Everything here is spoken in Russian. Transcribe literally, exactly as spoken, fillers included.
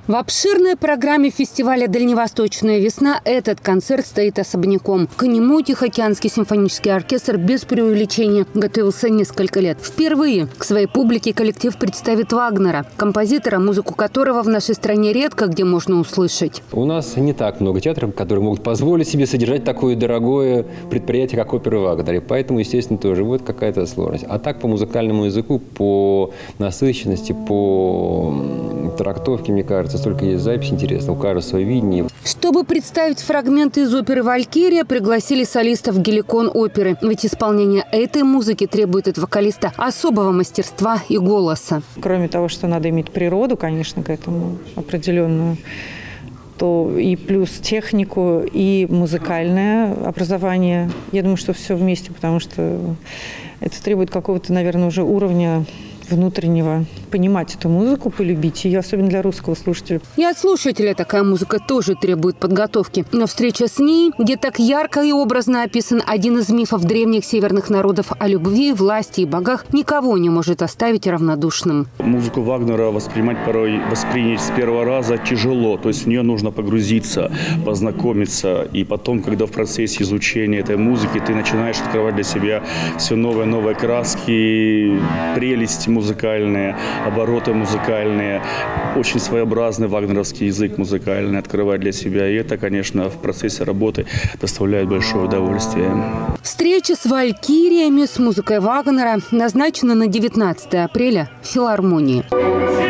В обширной программе фестиваля «Дальневосточная весна» этот концерт стоит особняком. К нему Тихоокеанский симфонический оркестр без преувеличения готовился несколько лет. Впервые к своей публике коллектив представит Вагнера, композитора, музыку которого в нашей стране редко где можно услышать. У нас не так много театров, которые могут позволить себе содержать такое дорогое предприятие, как опера Вагнера. Поэтому, естественно, тоже вот какая-то сложность. А так по музыкальному языку, по насыщенности, по трактовке, мне кажется, столько есть запись интересно, у каждого свое видение. Чтобы представить фрагменты из оперы «Валькирия», пригласили солистов Геликон оперы. Ведь исполнение этой музыки требует от вокалиста особого мастерства и голоса. Кроме того, что надо иметь природу, конечно, к этому определенную, то и плюс технику, и музыкальное образование. Я думаю, что все вместе, потому что это требует какого-то, наверное, уже уровня внутреннего, понимать эту музыку, полюбить ее, особенно для русского слушателя. И от слушателя такая музыка тоже требует подготовки. Но встреча с ней, где так ярко и образно описан один из мифов древних северных народов о любви, власти и богах, никого не может оставить равнодушным. Музыку Вагнера воспринимать порой, воспринять с первого раза тяжело. То есть в нее нужно погрузиться, познакомиться. И потом, когда в процессе изучения этой музыки ты начинаешь открывать для себя все новые новые краски, прелести музыкальные, обороты музыкальные, очень своеобразный вагнеровский язык музыкальный открывать для себя. И это, конечно, в процессе работы доставляет большое удовольствие. Встреча с «Валькириями», с музыкой Вагнера назначена на девятнадцатое апреля в филармонии.